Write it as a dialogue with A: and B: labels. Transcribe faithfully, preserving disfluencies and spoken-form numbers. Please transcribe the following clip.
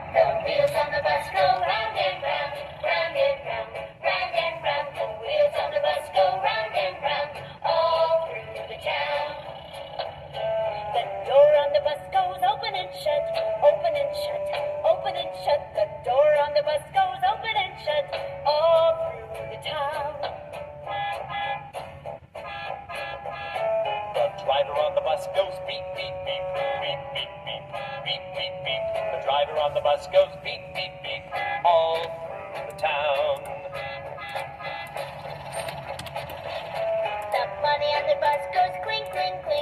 A: The wheels on the bus go round and round, round and round, round and round. The wheels on the bus go round and round, all through the town. The door on the bus goes open and shut, open and shut, open and shut. The door on the bus goes open and shut, all through the town.
B: The driver on the bus goes beep, beep, beep, beep, beep, beep, beep, beep, beep. The driver on the bus goes beep, beep, beep, all through the town.
A: The money on the bus goes clink, clink, clink.